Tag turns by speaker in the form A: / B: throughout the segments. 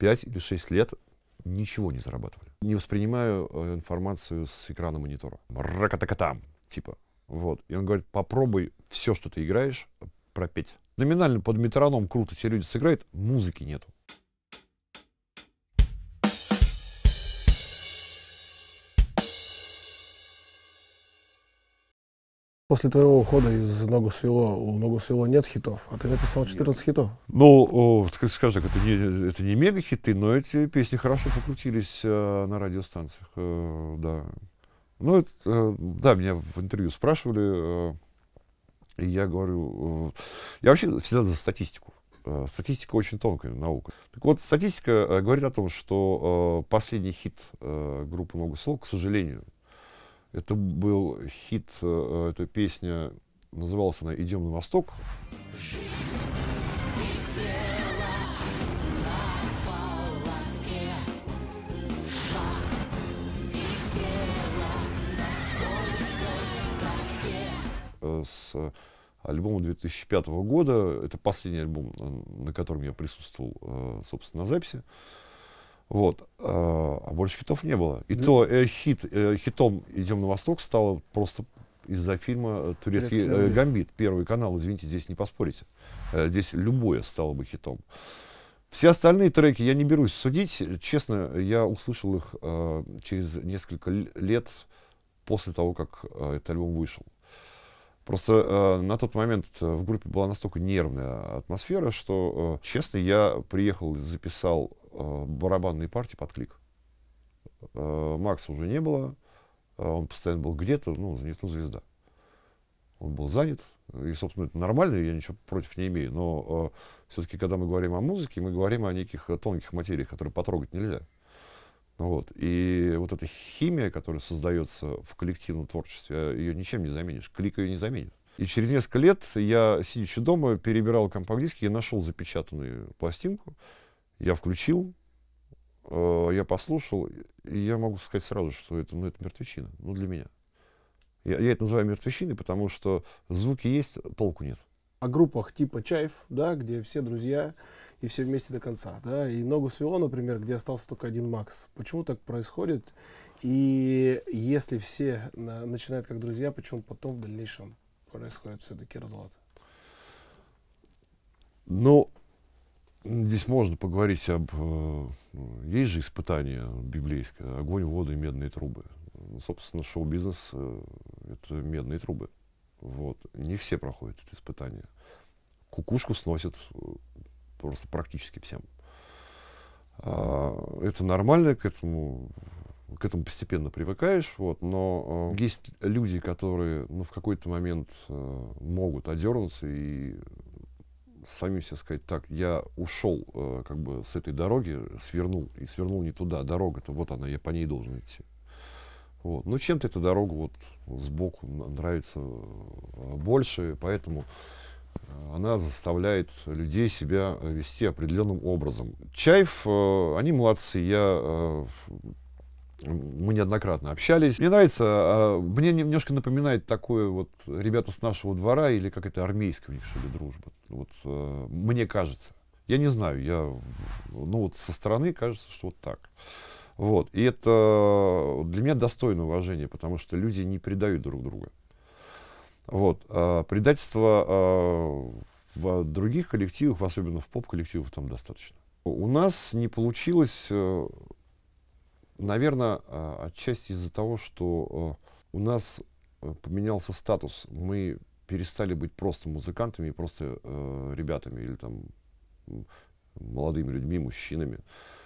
A: 5 или 6 лет ничего не зарабатывали. Не воспринимаю информацию с экрана монитора. Ракатакатам, типа. Вот. И он говорит, попробуй все, что ты играешь, пропеть. Номинально под метроном круто те люди сыграют, музыки нету.
B: После твоего ухода из «Ногу свело» у «Ногу свело» нет хитов, а ты написал 14 хитов.
A: Ну, скажем так, это не мега-хиты, но эти песни хорошо покрутились на радиостанциях, да. Ну, да, меня в интервью спрашивали, и я говорю, я вообще всегда за статистику. Статистика очень тонкая наука. Так вот, статистика говорит о том, что последний хит группы «Ногу свело», к сожалению, это был хит, эта песня, называлась она «Идем на восток». С альбома 2005 года. Это последний альбом, на котором я присутствовал, собственно, на записи. Вот. А больше хитов не было. И то хитом «Идем на восток» стало просто из-за фильма «Турецкий гамбит». Первый канал, извините, здесь не поспорите. Здесь любое стало бы хитом. Все остальные треки я не берусь судить. Честно, я услышал их через несколько лет после того, как этот альбом вышел. Просто на тот момент в группе была настолько нервная атмосфера, что, честно, я приехал и записал барабанные партии под клик. Макса уже не было, он постоянно был где-то, ну, звезда. Он был занят, и, собственно, это нормально, я ничего против не имею, но все-таки, когда мы говорим о музыке, мы говорим о неких тонких материях, которые потрогать нельзя. Вот. И вот эта химия, которая создается в коллективном творчестве, ее ничем не заменишь. Клик ее не заменит. И через несколько лет я, сидячи дома, перебирал компакт-диски и нашел запечатанную пластинку. Я включил, я послушал, и я могу сказать сразу, что это мертвечина, для меня. Я это называю мертвечиной, потому что звуки есть, толку нет.
B: О группах типа «Чайф», да, где все друзья и все вместе до конца, да, и «Ногу свело», например, где остался только один Макс. Почему так происходит? И если все начинают как друзья, почему потом в дальнейшем происходит все-таки разлад?
A: Ну, здесь можно поговорить есть же испытание библейское: огонь, воду и медные трубы. Собственно, шоу-бизнес это медные трубы. Вот. Не все проходят эти испытания. Кукушку сносят просто практически всем. Это нормально, к этому постепенно привыкаешь. Вот. Но есть люди, которые в какой-то момент могут одернуться и самим себе сказать: так, я ушел с этой дороги, свернул не туда. Дорога-то вот она, я по ней должен идти. Вот. Но чем-то эта дорога сбоку нравится больше, поэтому она заставляет людей себя вести определенным образом. Чайф, они молодцы, мы неоднократно общались. Мне нравится, мне немножко напоминает такое ребята с нашего двора, или какая-то армейская у них, что ли, дружба. Мне кажется. Я не знаю, со стороны кажется, что вот так. Вот. И это для меня достойно уважения, потому что люди не предают друг друга. Вот. Предательства в других коллективах, особенно в поп-коллективах, там достаточно. У нас не получилось, наверное, отчасти из-за того, что у нас поменялся статус. Мы перестали быть просто музыкантами, просто ребятами или там молодыми людьми, мужчинами.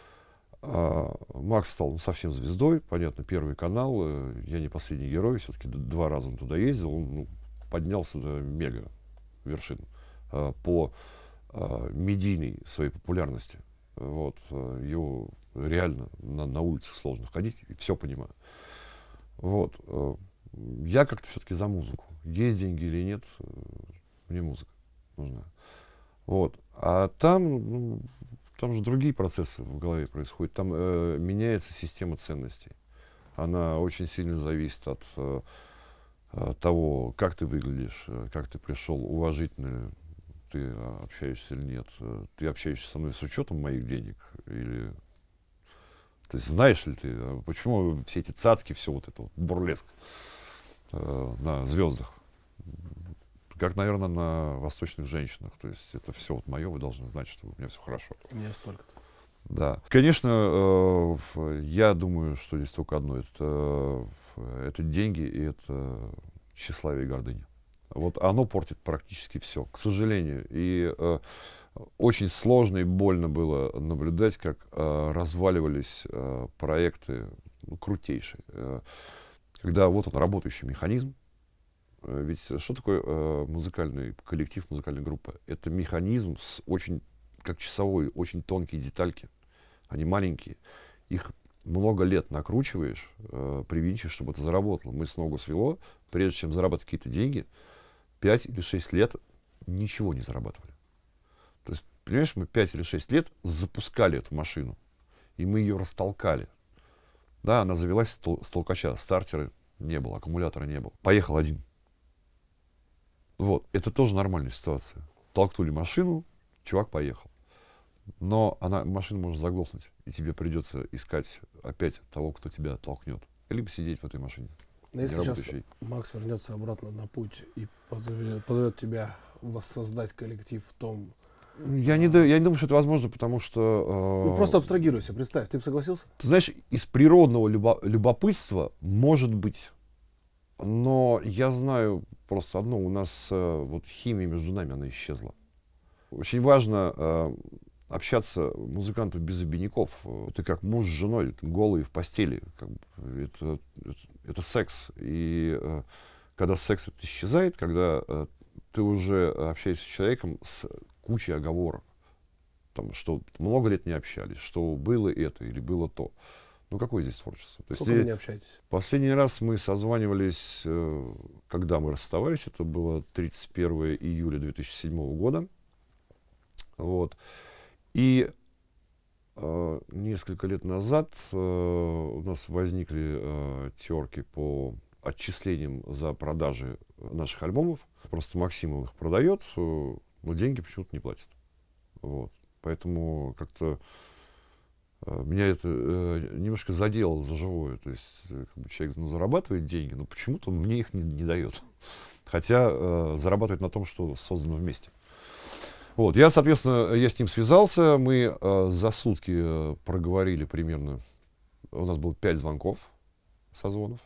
A: Макс стал совсем звездой, понятно, Первый канал, я не последний герой, все-таки 2 раза он туда ездил, он поднялся до мега вершин по медийной своей популярности. Вот, его реально на улицах сложно ходить, все понимаю. Вот, я как-то все-таки за музыку. Есть деньги или нет, мне музыка нужна. Вот, а там же другие процессы в голове происходят. Там меняется система ценностей. Она очень сильно зависит от того, как ты выглядишь, как ты пришел, уважительно ты общаешься или нет. Ты общаешься со мной с учетом моих денег? Или то есть знаешь ли ты, почему все эти цацки, все вот это вот бурлеск на звездах? Как, наверное, на восточных женщинах. То есть это все вот мое, вы должны знать, что у меня все хорошо.
B: Не столько-то.
A: Да. Конечно, я думаю, что здесь только одно. Это деньги и это тщеславие и гордыня. Вот оно портит практически все, к сожалению. И очень сложно и больно было наблюдать, как разваливались проекты крутейшие. Когда вот он, работающий механизм. Ведь что такое музыкальный коллектив, музыкальная группа? Это механизм с очень, как часовой, очень тонкие детальки. Они маленькие. Их много лет накручиваешь, привинчиваешь, чтобы это заработало. Мы с ногу свело, прежде чем заработать какие-то деньги, 5 или 6 лет ничего не зарабатывали. То есть, понимаешь, мы 5 или 6 лет запускали эту машину, и мы ее растолкали. Да, она завелась с толкача, стартера не было, аккумулятора не было. Поехал один. Вот, это тоже нормальная ситуация. Толкнули машину, чувак поехал. Но машина может заглохнуть, и тебе придется искать опять того, кто тебя толкнет. Либо сидеть в этой машине.
B: Но если сейчас Макс вернется обратно на путь и позовет тебя воссоздать коллектив в том...
A: Я не думаю, что это возможно, потому что...
B: Ну, просто абстрагируйся, представь, ты бы согласился?
A: Ты знаешь, из природного любопытства может быть. Но я знаю просто одно, у нас вот химия между нами, она исчезла. Очень важно общаться музыканту без обиняков. Ты как муж с женой, голые в постели. Как бы, это секс. И когда секс это исчезает, когда ты уже общаешься с человеком с кучей оговорок, там, что много лет не общались, что было это или было то. Ну, какое здесь творчество? То
B: сколько вы не общаетесь?
A: Последний раз мы созванивались, когда мы расставались, это было 31 июля 2007 года. Вот. И несколько лет назад у нас возникли терки по отчислениям за продажи наших альбомов. Просто Максим их продает, но деньги почему-то не платит. Вот. Поэтому как-то меня это немножко задело за живое. То есть как бы человек зарабатывает деньги, но почему-то мне их не дает. Хотя зарабатывает на том, что создано вместе. Вот. Я с ним связался. Мы за сутки проговорили примерно. У нас было 5 звонков, созвонов.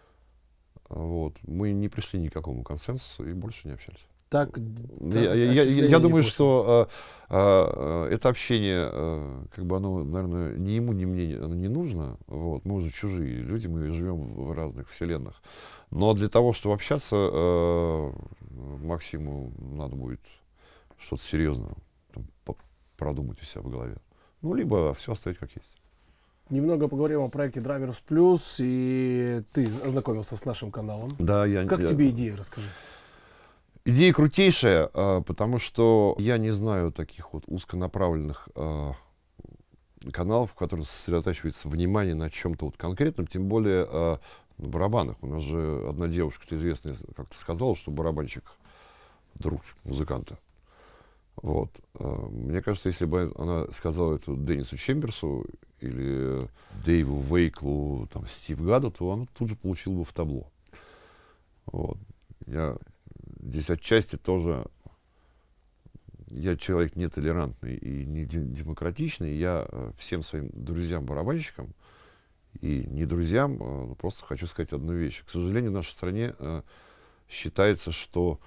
A: Вот. Мы не пришли ни к какому консенсусу и больше не общались. Я думаю, что это общение, как бы оно, наверное, ни ему, ни мне оно не нужно. Вот. Мы уже чужие люди, мы живем в разных вселенных. Но для того, чтобы общаться, Максиму надо будет что-то серьезное там, продумать у себя в голове. Ну, либо все оставить как есть.
B: Немного поговорим о проекте Drummers Plus, и ты ознакомился с нашим каналом.
A: Да,
B: как тебе идея, расскажи.
A: Идея крутейшая, потому что я не знаю таких вот узконаправленных каналов, в которых сосредотачивается внимание на чем-то вот конкретном, тем более в барабанах. У нас же одна девушка-то известная как-то сказала, что барабанщик друг музыканта. Вот. Мне кажется, если бы она сказала это Деннису Чемберсу или Дэйву Вейклу, там, Стив Гадду, то она тут же получила бы в табло. Вот. Я здесь отчасти тоже, я человек нетолерантный и не демократичный, я всем своим друзьям-барабанщикам и не друзьям просто хочу сказать одну вещь. К сожалению, в нашей стране считается, что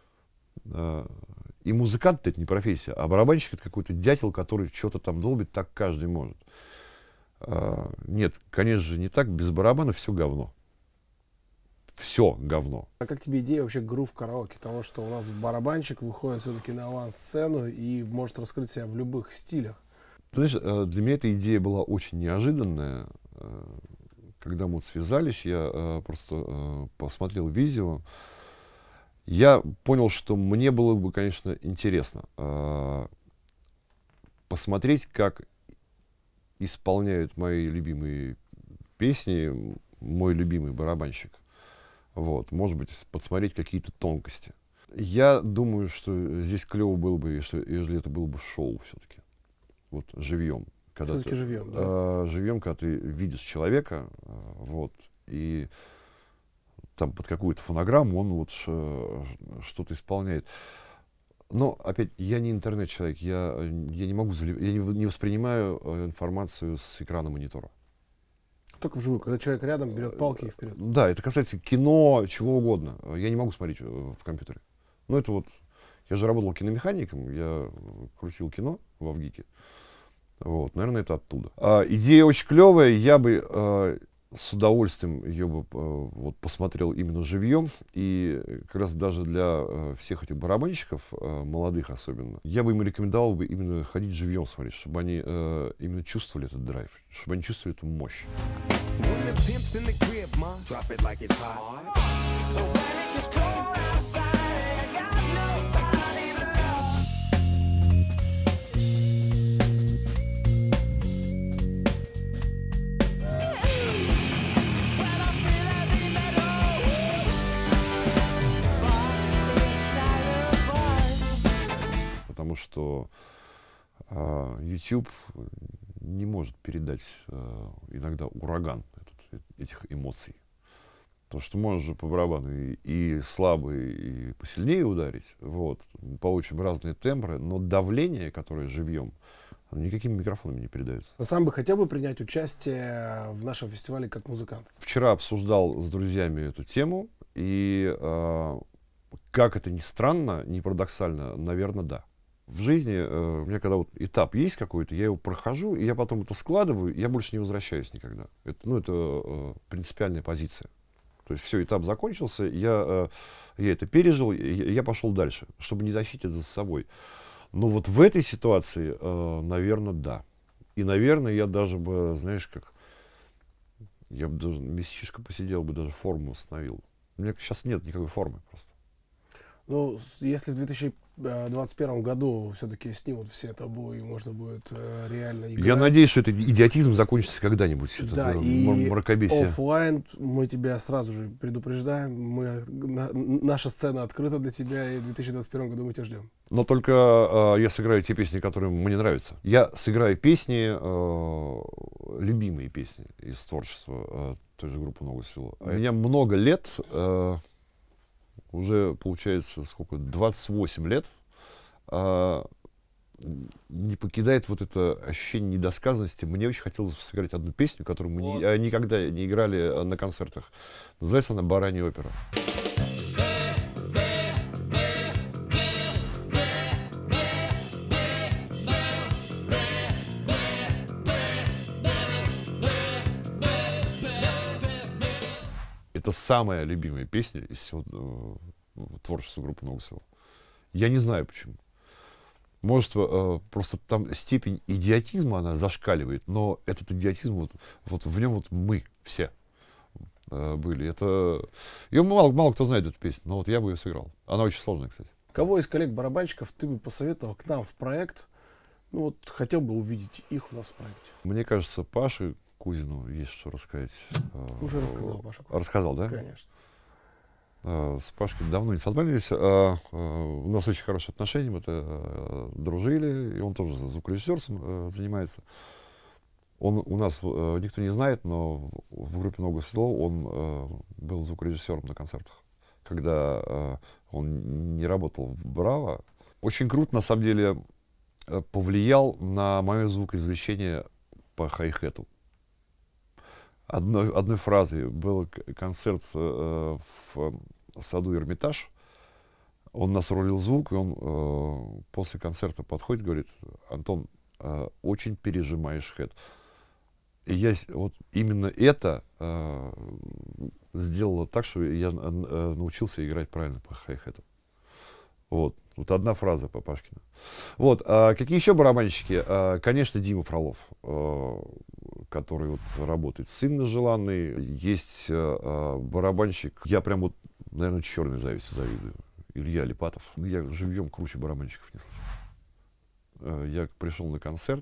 A: и музыкант это не профессия, а барабанщик это какой-то дятел, который что-то там долбит, так каждый может. Нет, конечно же, не так, без барабана все говно. Все говно.
B: А как тебе идея вообще грув караоке? Того, что у нас барабанщик выходит все-таки на авансцену и может раскрыть себя в любых стилях.
A: Ты знаешь, для меня эта идея была очень неожиданная. Когда мы вот связались, я просто посмотрел видео. Я понял, что мне было бы, конечно, интересно посмотреть, как исполняют мои любимые песни мой любимый барабанщик. Вот, может быть, подсмотреть какие-то тонкости. Я думаю, что здесь клево было бы, если это было бы шоу все-таки. Вот живьем.
B: Все-таки живьем, да?
A: Живьем, когда ты видишь человека, вот, и там под какую-то фонограмму он вот что-то исполняет. Но, опять, я не интернет-человек, я не могу, не воспринимаю информацию с экрана монитора.
B: Только вживую, когда человек рядом берет палки и вперед.
A: Да, это касается кино, чего угодно. Я не могу смотреть в компьютере. Ну, это вот, я же работал киномехаником, я крутил кино в Авгике. Вот, наверное, это оттуда. Идея очень клевая, я бы с удовольствием ее бы вот, посмотрел именно живьем. И как раз даже для всех этих барабанщиков, молодых особенно, я бы им рекомендовал бы именно ходить живьем смотреть, чтобы они именно чувствовали этот драйв, чтобы они чувствовали эту мощь. Потому что YouTube не может передать иногда ураган этих эмоций. Потому что можешь же по барабану и слабый, и посильнее ударить, вот, получим разные тембры, но давление, которое живьем, никакими микрофонами не передается.
B: А сам бы хотел бы принять участие в нашем фестивале как музыкант?
A: Вчера обсуждал с друзьями эту тему, и как это ни странно, ни парадоксально, наверное, да. В жизни у меня когда вот этап есть какой-то, я его прохожу, и я потом это складываю, и я больше не возвращаюсь никогда. Это принципиальная позиция. То есть все, этап закончился, я это пережил, я пошел дальше, чтобы не тащить это за собой. Но вот в этой ситуации, наверное, да. И, наверное, я даже бы, знаешь, как, я бы даже месячишко посидел бы, даже форму восстановил. У меня сейчас нет никакой формы просто.
B: Ну, если в 2021 году все-таки снимут все табу, и можно будет реально играть.
A: Я надеюсь, что этот идиотизм закончится когда-нибудь.
B: Да,
A: это
B: и
A: мракобесие.
B: оффлайн мы тебя сразу же предупреждаем. Наша сцена открыта для тебя, и в 2021 году мы тебя ждем.
A: Но только я сыграю те песни, которые мне нравятся. Я сыграю песни, любимые песни из творчества той же группы «Новое село». У меня много лет... уже, получается, сколько, 28 лет, не покидает вот это ощущение недосказанности. Мне очень хотелось сыграть одну песню, которую мы никогда не играли на концертах. Называется она «Баранья опера». Это самая любимая песня из всего творчества группы «Новое село». Я не знаю почему. Может, просто там степень идиотизма, она зашкаливает, но этот идиотизм, вот в нем вот мы все были. Ее мало кто знает, эту песню, но вот я бы ее сыграл. Она очень сложная, кстати.
B: Кого из коллег-барабанщиков ты бы посоветовал к нам в проект? Ну вот, хотел бы увидеть их у нас в проекте.
A: Мне кажется, Паше Кузину есть что рассказать.
B: Уже рассказал, Паша.
A: Рассказал, да?
B: Конечно.
A: С Пашкой давно не созванивались. У нас очень хорошие отношения, мы дружили, и он тоже звукорежиссерством занимается. Он у нас, никто не знает, но в группе «Новое село» он был звукорежиссером на концертах, когда он не работал в «Браво». Очень круто, на самом деле, повлиял на мое звукоизвлечение по хай-хету. Одной фразой был концерт в саду Эрмитаж. Он нас рулил звук, и он после концерта подходит, говорит: Антон, очень пережимаешь хэт. И я вот именно это сделало так, что я научился играть правильно по хай-хету. Вот одна фраза по Пашкину. Вот, какие еще барабанщики? Конечно, Дима Фролов, который вот работает с Инной Желанной. Есть барабанщик, я прям вот, наверное, черной завистью завидую. Илья Липатов. Я живьем круче барабанщиков не слышал. Я пришел на концерт,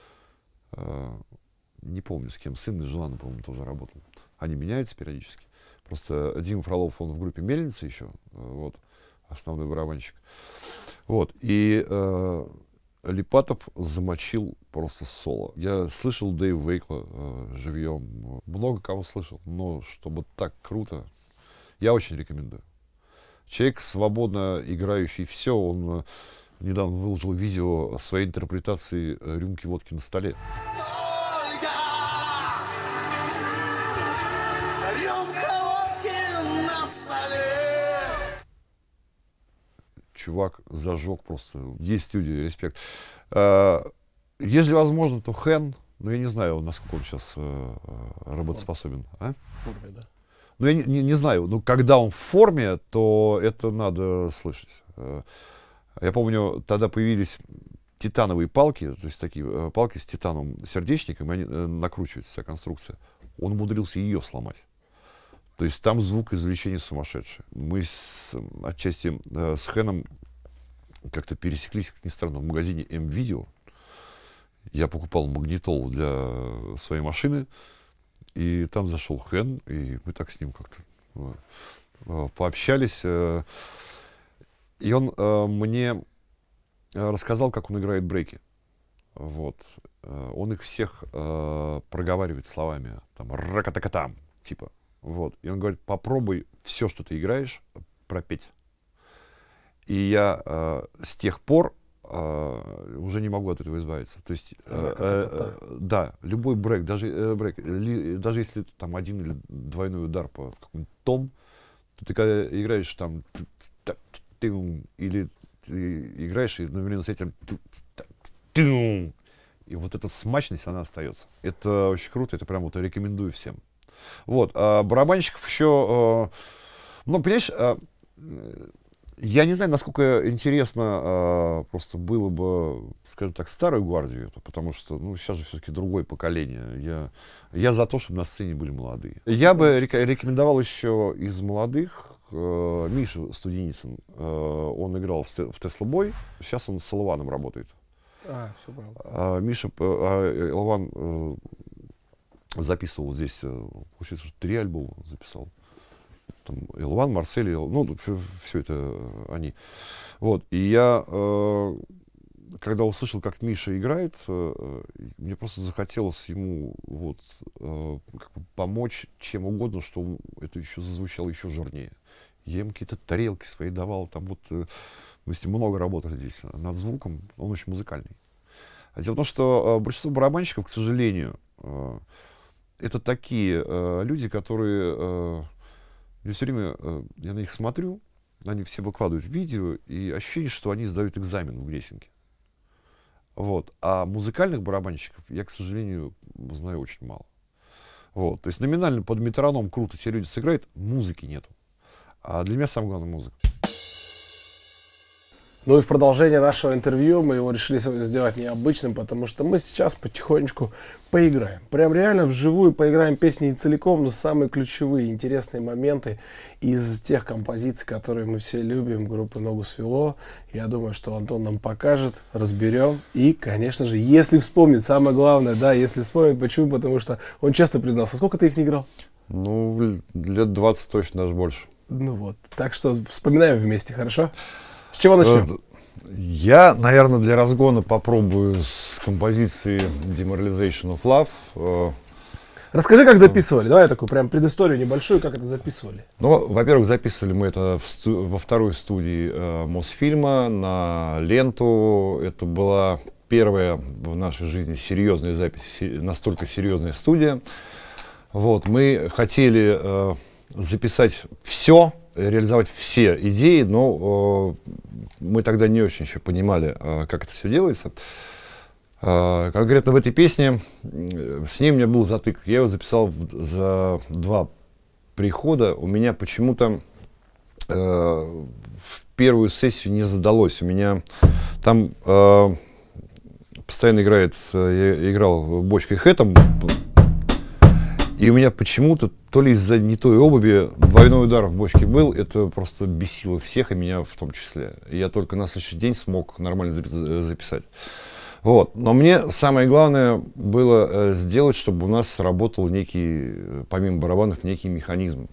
A: не помню с кем, с Инной Желанной, по-моему, тоже работал. Они меняются периодически. Просто Дима Фролов, он в группе «Мельница» еще, вот. основной барабанщик. Вот, и Липатов замочил просто соло. Я слышал Дэйва Вейкла живьем, много кого слышал, но чтобы так круто, я очень рекомендую. Человек, свободно играющий все, он недавно выложил видео своей интерпретации рюмки водки на столе. Чувак зажег просто. Есть студия, респект. Если возможно, то Хэн, но я не знаю, насколько он сейчас работоспособен. А?
B: В форме, да.
A: Ну, я не знаю, но когда он в форме, то это надо слышать. Я помню, тогда появились титановые палки, то есть такие палки с титановым сердечником, они накручивается вся конструкция. Он умудрился ее сломать. То есть там звукоизвлечение сумасшедшее. Мы отчасти с Хэном как-то пересеклись, как ни странно, в магазине М-Видео. Я покупал магнитолу для своей машины, и там зашел Хэн, и мы так с ним как-то пообщались. И он мне рассказал, как он играет брейки. Вот. Он их всех проговаривает словами. Там, ракатакатам, типа. Вот. И он говорит, попробуй все, что ты играешь, пропеть. И я с тех пор уже не могу от этого избавиться. То есть, да, любой брейк, даже если там один или двойной удар по какому-нибудь том, то ты когда играешь там, или ты играешь и одновременно с этим, и вот эта смачность, она остается. Это очень круто, это прям вот рекомендую всем. Вот, барабанщиков еще, ну, понимаешь, я не знаю, насколько интересно просто было бы, скажем так, старую гвардию, потому что, ну, сейчас же все-таки другое поколение. Я за то, чтобы на сцене были молодые. Я бы рекомендовал еще из молодых Мишу Студеницын. Он играл в Tesla Boy, сейчас он с Элваном работает.
B: Все правильно.
A: Миша, Элван записывал здесь, получается, 3 альбома записал. Там Элван, Марсель, ну, все это они. Вот, и я, когда услышал, как Миша играет, мне просто захотелось ему вот, как бы помочь чем угодно, чтобы это еще зазвучало еще жирнее. Я ему какие-то тарелки свои давал, там вот, мы с ним много работали здесь над звуком, он очень музыкальный. А дело в том, что большинство барабанщиков, к сожалению, это такие люди, которые, я все время, я на них смотрю, они все выкладывают видео, и ощущение, что они сдают экзамен в Грессинге. Вот. А музыкальных барабанщиков я, к сожалению, знаю очень мало. Вот. То есть номинально под метроном круто те люди сыграют, музыки нету. А для меня самое главное музыка.
B: Ну и в продолжение нашего интервью мы его решили сегодня сделать необычным, потому что мы сейчас потихонечку поиграем. Прям реально вживую поиграем песни не целиком, но самые ключевые, интересные моменты из тех композиций, которые мы все любим, группы «Ногу свело». Я думаю, что Антон нам покажет, разберем. И, конечно же, если вспомнить, самое главное, да, если вспомнить, почему, потому что он честно признался. Сколько ты их не играл?
A: Ну, лет 20 точно, даже больше.
B: Ну вот, так что вспоминаем вместе, хорошо? С чего начнем?
A: Я, наверное, для разгона попробую с композиции Demoralization of Love.
B: Расскажи, как записывали. Давай такую прям предысторию небольшую, как это записывали.
A: Ну, во-первых, записывали мы это во второй студии Мосфильма на ленту. Это была первая в нашей жизни серьезная запись, настолько серьезная студия. Вот, мы хотели записать все, реализовать все идеи, но мы тогда не очень еще понимали, как это все делается. Конкретно в этой песне с ней у меня был затык. Я его записал за 2 прихода. У меня почему-то в первую сессию не задалось. У меня там постоянно играет, я играл бочкой хэтом, и у меня почему-то, то ли из-за не той обуви, двойной удар в бочке был, это просто бесило всех, и меня в том числе. И я только на следующий день смог нормально записать. Вот. Но мне самое главное было сделать, чтобы у нас работал некий, помимо барабанов, некий механизм.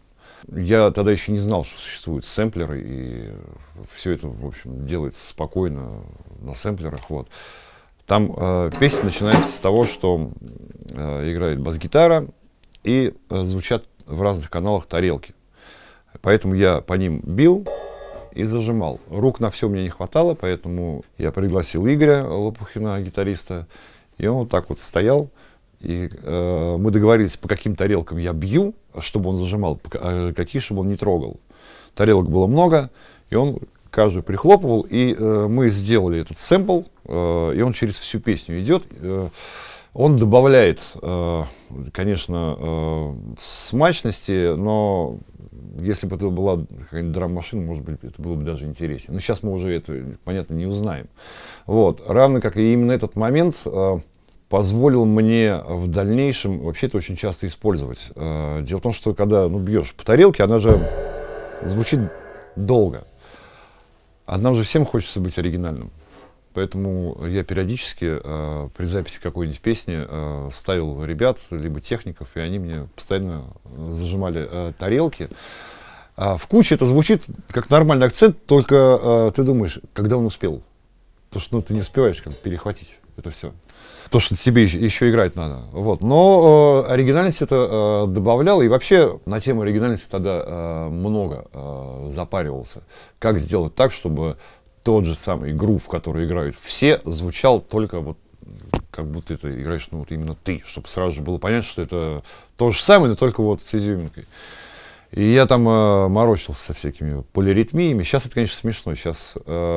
A: Я тогда еще не знал, что существуют сэмплеры, и все это, в общем, делается спокойно на сэмплерах. Вот. Там песня начинается с того, что играет бас-гитара и звучат в разных каналах тарелки. Поэтому я по ним бил и зажимал. Рук на все мне не хватало, поэтому я пригласил Игоря Лопухина, гитариста, и он вот так вот стоял. И мы договорились, по каким тарелкам я бью, чтобы он зажимал, какие, чтобы он не трогал. Тарелок было много, и он каждую прихлопывал, и мы сделали этот сэмпл, и он через всю песню идет. Он добавляет, конечно, смачности, но если бы это была какая-нибудь драм-машина, может быть, это было бы даже интереснее. Но сейчас мы уже это, понятно, не узнаем. Вот. Равно как и именно этот момент позволил мне в дальнейшем вообще это очень часто использовать. Дело в том, что когда бьешь по тарелке, она же звучит долго. А нам же всем хочется быть оригинальным. Поэтому я периодически при записи какой-нибудь песни ставил ребят, либо техников, и они мне постоянно зажимали тарелки. В куче это звучит как нормальный акцент, только ты думаешь, когда он успел. Потому что ты не успеваешь как перехватить это все. То, что тебе еще играть надо. Вот. Но оригинальность это добавляла. И вообще на тему оригинальности тогда много запаривался. Как сделать так, чтобы тот же самый грув, который играют все, звучал только вот как будто это играешь вот именно ты. Чтобы сразу же было понятно, что это то же самое, но только вот с изюминкой. И я там морочился со всякими полиритмиями. Сейчас это, конечно, смешно. Сейчас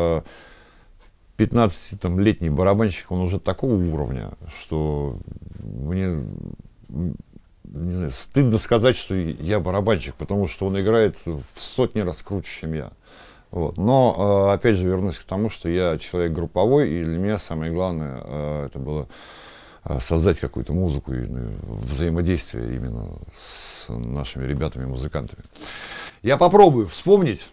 A: 15-летний барабанщик, он уже такого уровня, что мне, не знаю, стыдно сказать, что я барабанщик, потому что он играет в сотни раз круче, чем я. Вот. Но, опять же, вернусь к тому, что я человек групповой, и для меня самое главное это было создать какую-то музыку и взаимодействие именно с нашими ребятами-музыкантами. Я попробую вспомнить.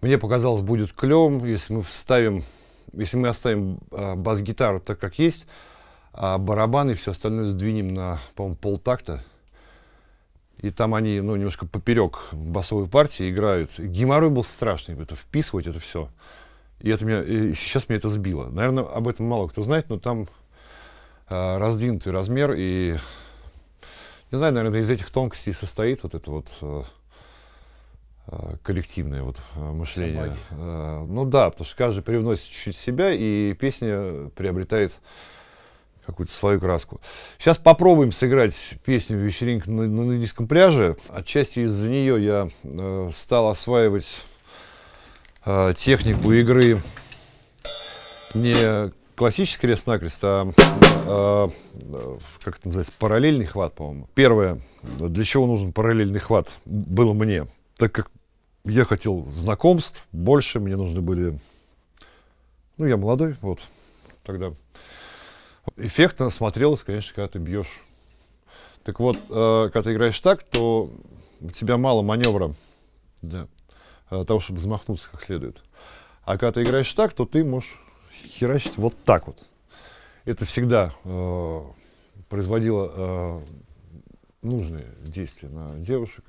A: мне показалось, будет клевым, если мы оставим бас-гитару так, как есть, а барабаны и все остальное сдвинем на, по-моему, полтакта. И там они, ну, немножко поперек басовой партии играют. Геморрой был страшный, это вписывать это все. И сейчас меня это сбило. Наверное, об этом мало кто знает, но там раздвинутый размер. И, не знаю, наверное, из этих тонкостей состоит вот это вот коллективное вот мышление. Ну да, потому что каждый привносит чуть-чуть себя, и песня приобретает какую-то свою краску. Сейчас попробуем сыграть песню «Вечеринка на нудистском пляже». Отчасти из-за нее я стал осваивать технику игры не классический крест-накрест, а как это называется, параллельный хват, по-моему. Первое, для чего нужен параллельный хват, было мне, так как я хотел знакомств больше, мне нужны были, ну, я молодой, вот, тогда. Эффектно смотрелось, конечно, когда ты бьешь. Так вот, когда ты играешь так, то у тебя мало маневра для того, чтобы замахнуться как следует. А когда ты играешь так, то ты можешь херачить вот так вот. Это всегда производило нужные действия на девушек.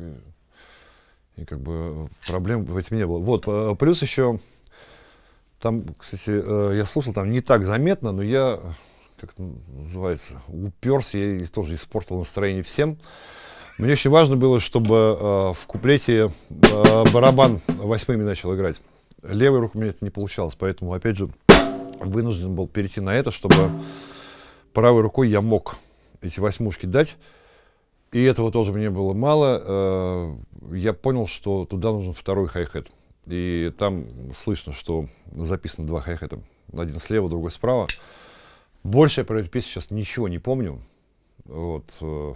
A: И как бы проблем в этом не было. Вот, плюс еще, там, кстати, я слушал, там не так заметно, но я, как это называется, уперся, я тоже испортил настроение всем. Мне очень важно было, чтобы в куплете барабан восьмыми начал играть. Левой рукой у меня это не получалось, поэтому, опять же, вынужден был перейти на это, чтобы правой рукой я мог эти восьмушки дать. И этого тоже мне было мало. Я понял, что туда нужен второй хай-хет. И там слышно, что записано два хай-хета. Один слева, другой справа. Больше я про эту песню сейчас ничего не помню. Вот.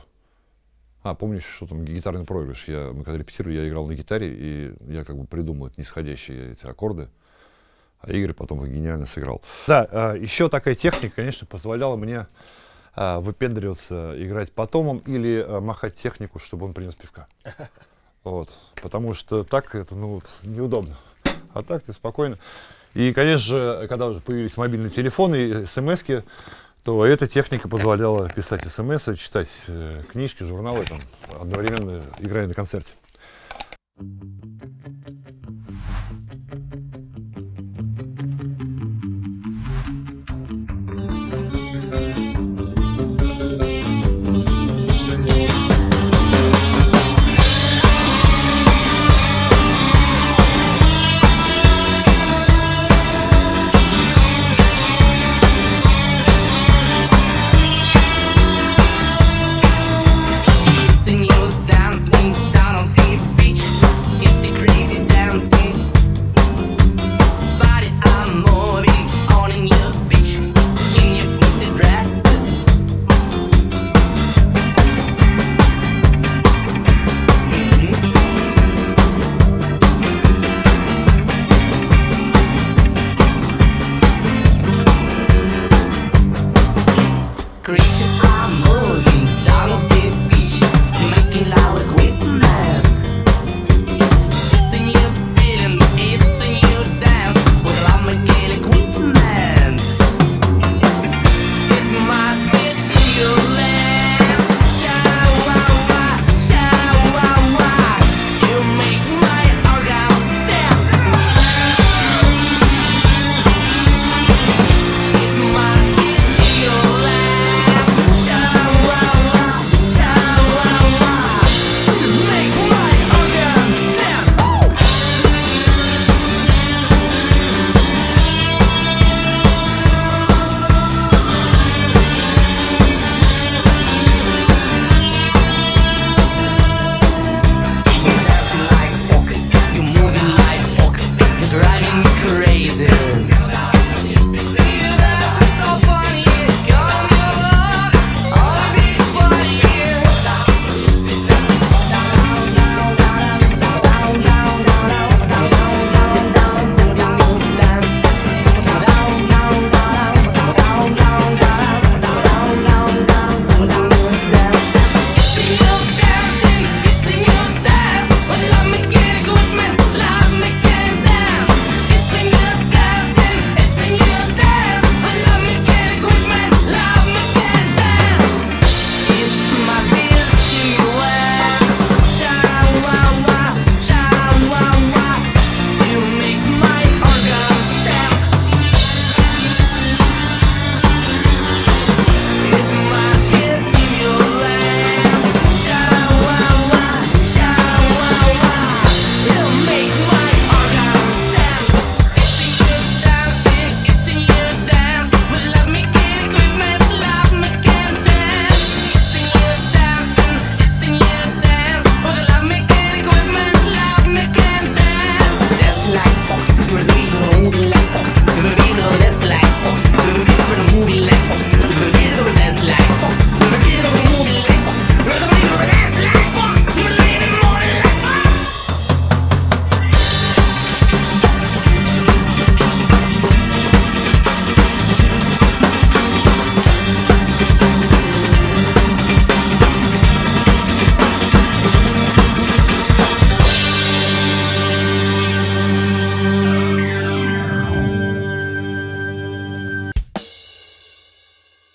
A: Помню, что там гитарный проигрыш. Мы когда репетировали, я играл на гитаре, и я как бы придумал эти нисходящие эти аккорды. А Игорь потом их гениально сыграл. Да, еще такая техника, конечно, позволяла мне выпендриваться, играть по томам или махать технику, чтобы он принес пивка. Вот. Потому что так это, ну, вот, неудобно. А так ты спокойно. И, конечно же, когда уже появились мобильные телефоны и смс-ки, то эта техника позволяла писать смс, читать книжки, журналы, там, одновременно играя на концерте.
C: Dancing down on the beach. It's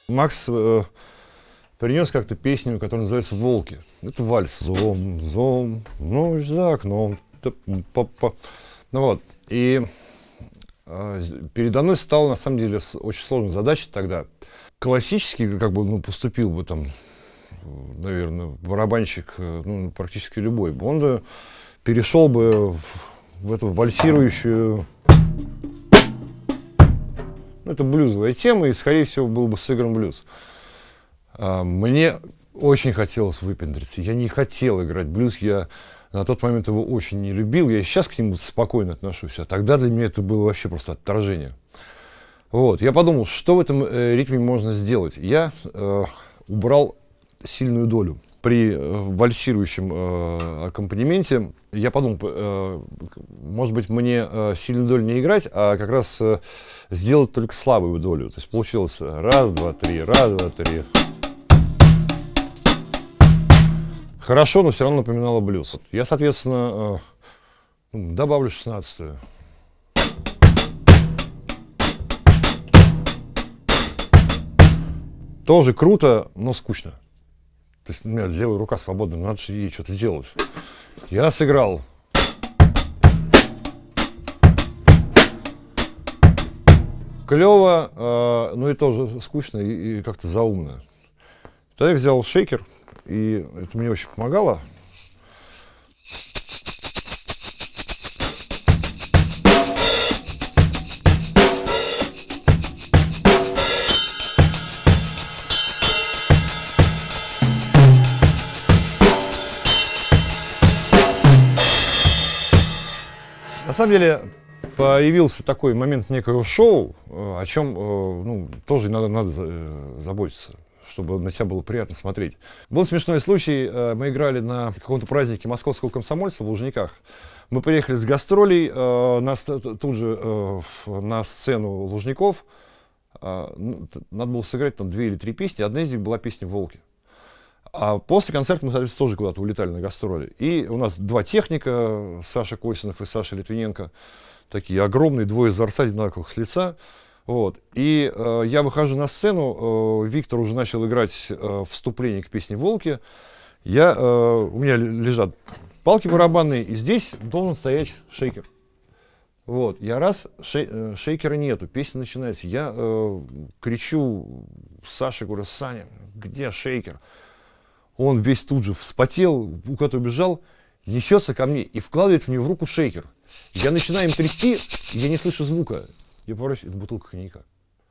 A: Макс принес как-то песню, которая называется «Волки». Это вальс. Зом, зом, ночь за окном. Ну вот. И передо мной стала, на самом деле, очень сложная задача тогда. Классически, как бы, ну, поступил бы там, наверное, барабанщик, ну, практически любой. Он перешел бы в эту вальсирующую... Ну, это блюзовая тема, и, скорее всего, был бы сыгран блюз. Мне очень хотелось выпендриться. Я не хотел играть блюз. Я на тот момент его очень не любил. Я и сейчас к нему спокойно отношусь. А тогда для меня это было вообще просто отторжение. Вот. Я подумал, что в этом ритме можно сделать. Я убрал сильную долю. При вальсирующем аккомпанементе я подумал, может быть, мне сильную долю не играть, а как раз сделать только слабую долю. То есть получилось раз, два, три, раз, два, три. Хорошо, но все равно напоминало блюз. Я, соответственно, добавлю 16-ю. Тоже круто, но скучно. То есть у меня левая рука свободна, надо же ей что-то делать. Я сыграл. Клево, но и тоже скучно и как-то заумно. Тогда я взял шейкер, и это мне очень помогало. На самом деле появился такой момент некого шоу, о чем ну, тоже надо заботиться, чтобы на тебя было приятно смотреть. Был смешной случай, мы играли на каком-то празднике московского комсомольца в Лужниках. Мы приехали с гастролей, нас тут же на сцену Лужников. Надо было сыграть там 2 или 3 песни, одна из них была песня «Волки». А после концерта мы, соответственно, тоже куда-то улетали на гастроли. И у нас 2 техника, Саша Косинов и Саша Литвиненко, такие огромные, 2 изо рта, одинаковых с лица. Вот. И я выхожу на сцену, Виктор уже начал играть вступление к песне «Волки». У меня лежат палки барабанные, и здесь должен стоять шейкер. Вот. Я раз, шейкера нету, песня начинается. Я кричу Саше, говорю: «Саня, где шейкер?» Он весь тут же вспотел, куда-то убежал, несется ко мне и вкладывает мне в руку шейкер. Я начинаю им трясти, я не слышу звука. Я поворачиваюсь, это бутылка коньяка.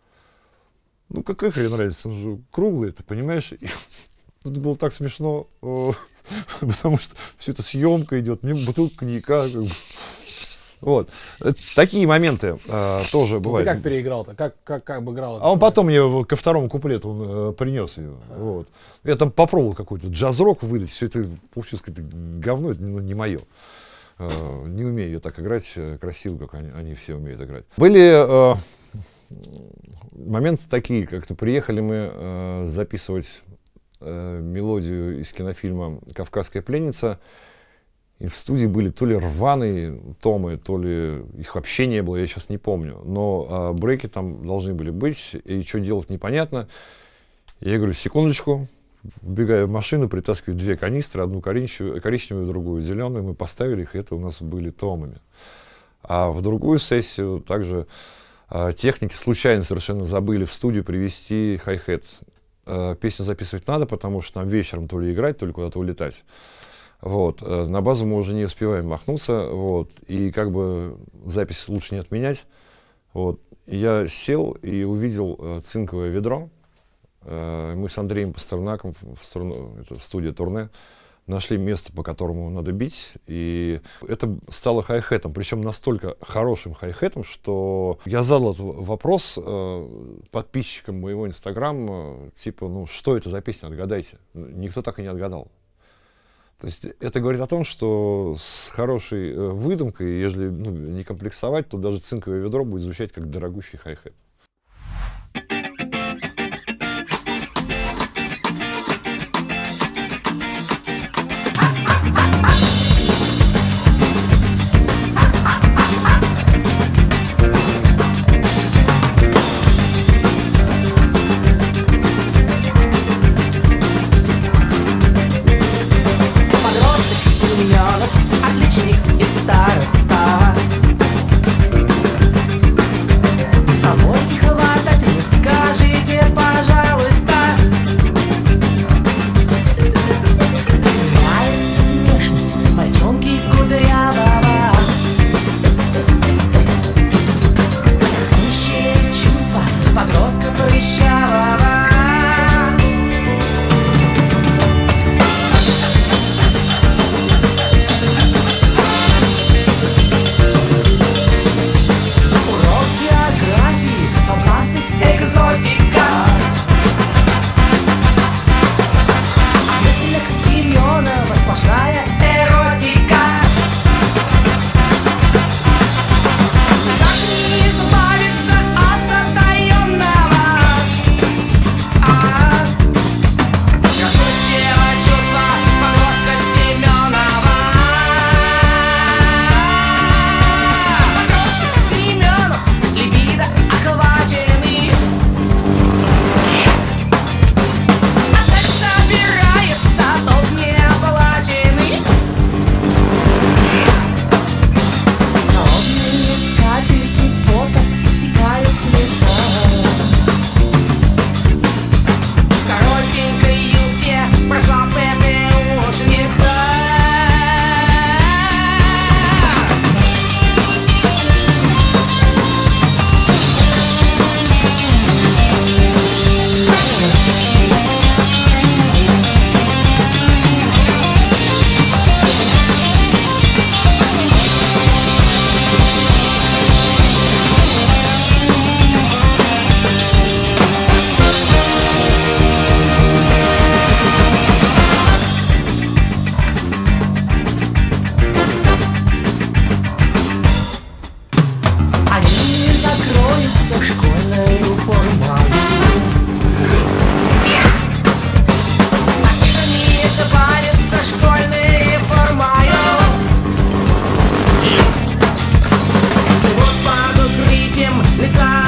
A: Ну, какая хрен разница, он же круглый, ты понимаешь? И это было так смешно, потому что все это съемка идет, мне бутылка коньяка, как бы. Вот. Такие моменты тоже бывают.
B: Ты как переиграл-то? Как обыграл?
A: А он потом мне ко второму куплету принес ее. Вот. Я там попробовал какой-то джаз-рок выдать, все это получилось какое-то говно, это не мое. Не умею я так играть красиво, как они все умеют играть. Были моменты такие, как-то приехали мы записывать мелодию из кинофильма «Кавказская пленница». И в студии были то ли рваные томы, то ли их вообще не было, я сейчас не помню. Но брейки там должны были быть, и что делать непонятно. Я говорю: секундочку, вбегаю в машину, притаскиваю 2 канистры, одну коричневую, другую зеленую. Мы поставили их, и это у нас были томами. А в другую сессию также техники случайно совершенно забыли в студию привезти хай-хет. Песню записывать надо, потому что нам вечером то ли играть, то ли куда-то улетать. Вот. На базу мы уже не успеваем махнуться, вот. И как бы запись лучше не отменять. Вот. Я сел и увидел цинковое ведро. Мы с Андреем Пастернаком, это студия «Турне», нашли место, по которому надо бить. И это стало хай-хетом, причем настолько хорошим хай-хетом, что я задал этот вопрос подписчикам моего инстаграма, типа: ну что это за песня, отгадайте. Никто так и не отгадал. То есть это говорит о том, что с хорошей выдумкой, если не комплексовать, то даже цинковое ведро будет звучать как дорогущий хай-хет.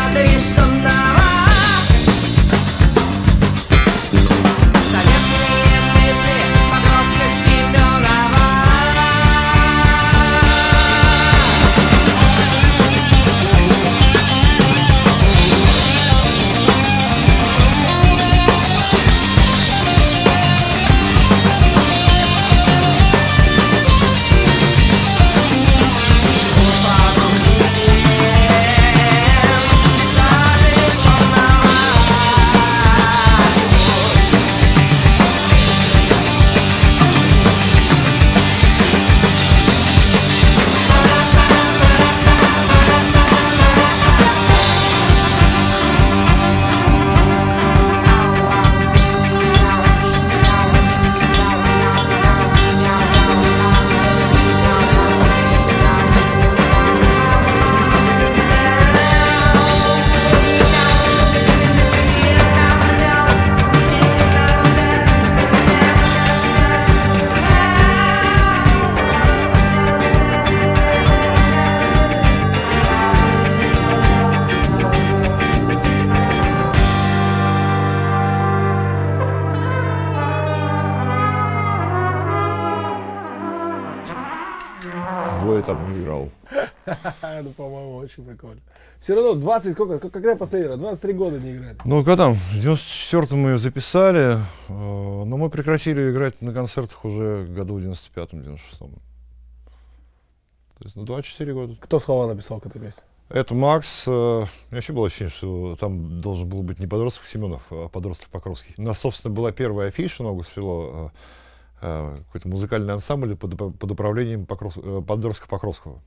C: отрешенного. Заветные мысли подростка Семенова.
A: Двое там не играл.
B: Ну, по-моему, очень прикольно. Все равно 20, сколько, когда последний раз? 23 года не играли.
D: Ну, когда там, в 94-м мы ее записали, но мы прекратили играть на концертах уже году в 95-м, 96-м. То есть, 24 года.
B: Кто слова написал к этой песне?
D: Это Макс. У меня вообще было ощущение, что там должен был быть не подросток Семенов, а подросток Покровский. У нас, собственно, была первая афиша «Ногу свело», какой-то музыкальный ансамбль под управлением подростка Покровского.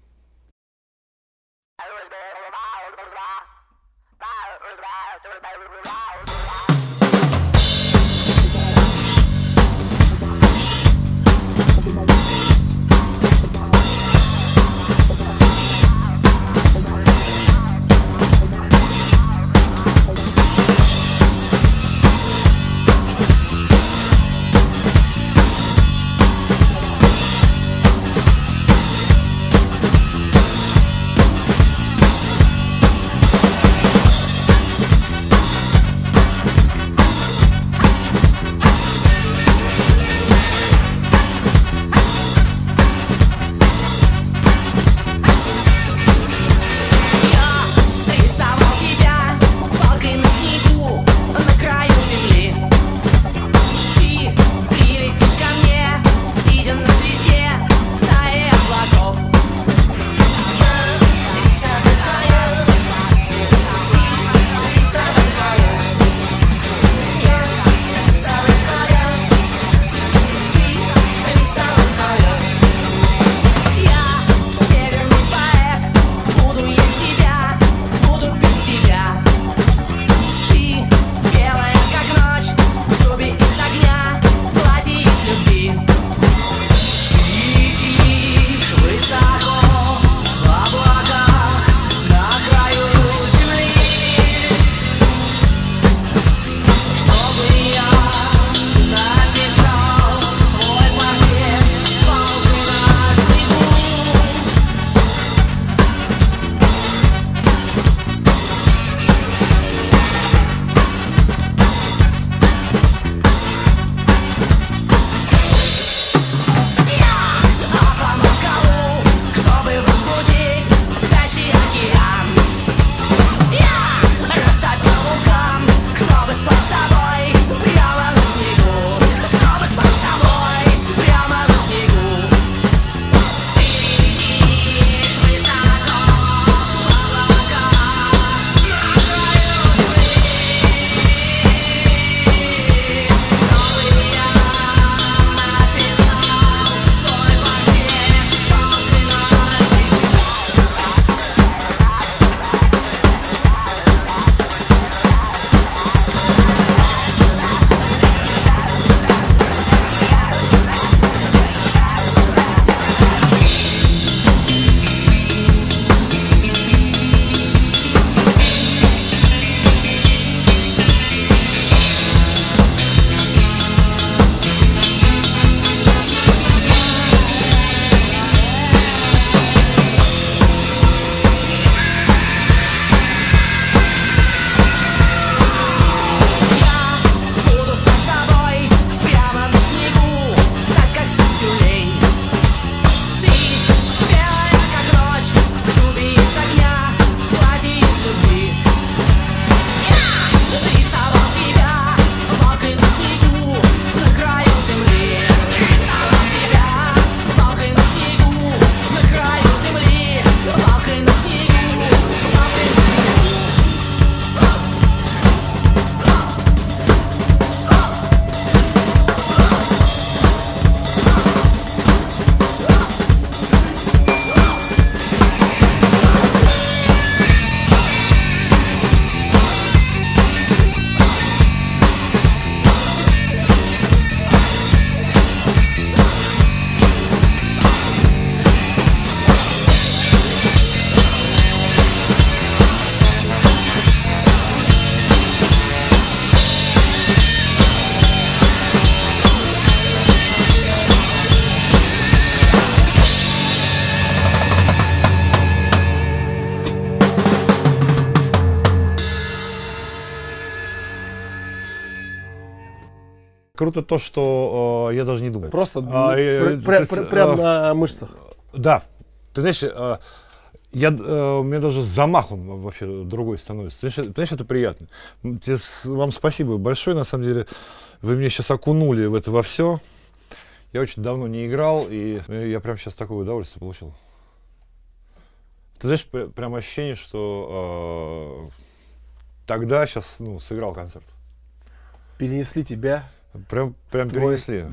D: круто то, что я даже не думал.
B: Просто прям на мышцах.
D: Да. Ты знаешь, у меня даже замах он вообще другой становится. Знаешь, это приятно. Вам спасибо большое, на самом деле. Вы меня сейчас окунули в это во все. Я очень давно не играл, и я прям сейчас такое удовольствие получил. Ты знаешь, прям ощущение, что тогда сейчас сыграл концерт.
B: Перенесли тебя.
D: Прям перенесли.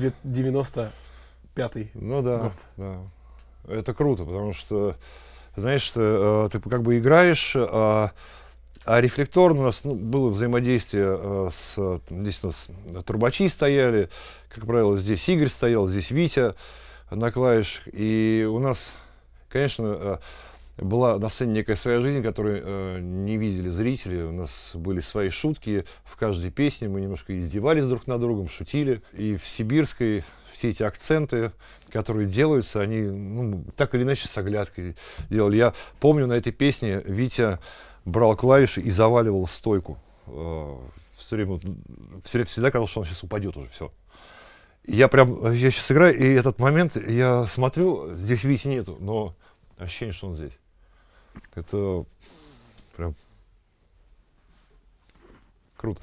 B: 95-й.
D: Ну да,
B: год.
D: да. Это круто, потому что, знаешь, ты как бы играешь, а рефлекторно у нас было взаимодействие здесь у нас трубачи стояли, как правило, здесь Игорь стоял, здесь Витя на клавишах, и у нас, конечно, была на сцене некая своя жизнь, которую не видели зрители. У нас были свои шутки в каждой песне. Мы немножко издевались друг над другом, шутили. И в Сибирской все эти акценты, которые делаются, они так или иначе с оглядкой делали. Я помню, на этой песне Витя брал клавиши и заваливал стойку. Всегда казалось, что он сейчас упадет уже, все. Я сейчас играю, и этот момент, я смотрю, здесь Вити нету, но ощущение, что он здесь. Это прям круто.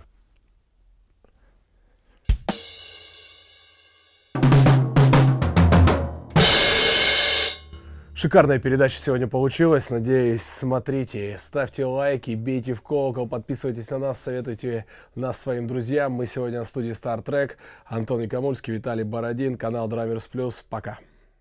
B: Шикарная передача сегодня получилась. Надеюсь, смотрите, ставьте лайки, бейте в колокол, подписывайтесь на нас, советуйте нас своим друзьям. Мы сегодня на студии Star Trek. Антон Якомульский, Виталий Бородин, канал Drummers Plus. Пока.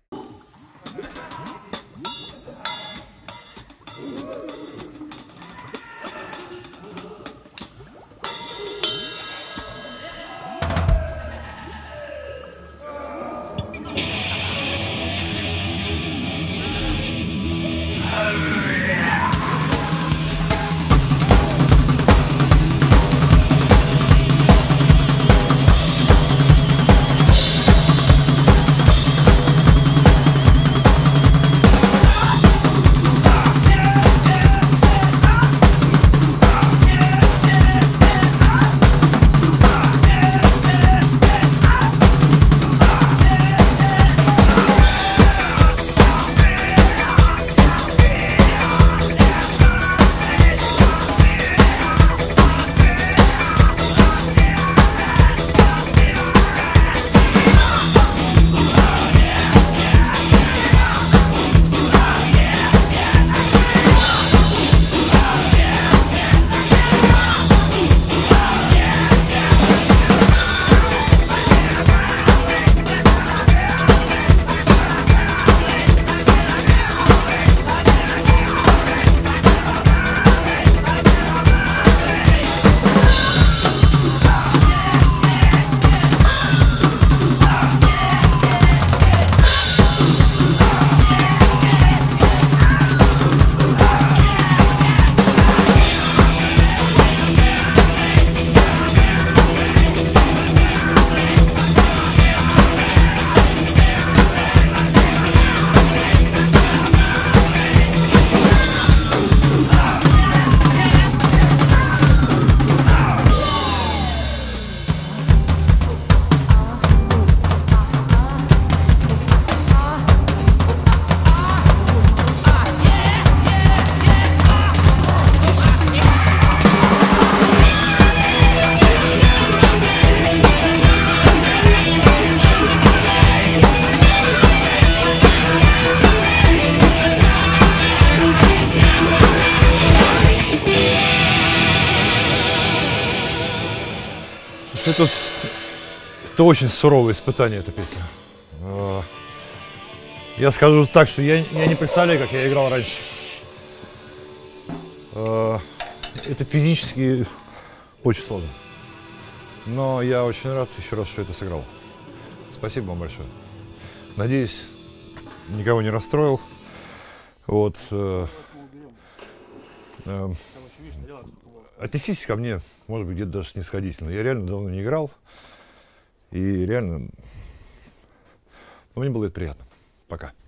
D: Это очень суровое испытание, эта песня. Я скажу так, что я не представляю, как я играл раньше. Это физически очень сложно. Но я очень рад еще раз, что это сыграл. Спасибо вам большое. Надеюсь, никого не расстроил. Вот. Отнеситесь ко мне, может быть, где-то даже снисходительно. Я реально давно не играл. И реально, мне было это приятно. Пока.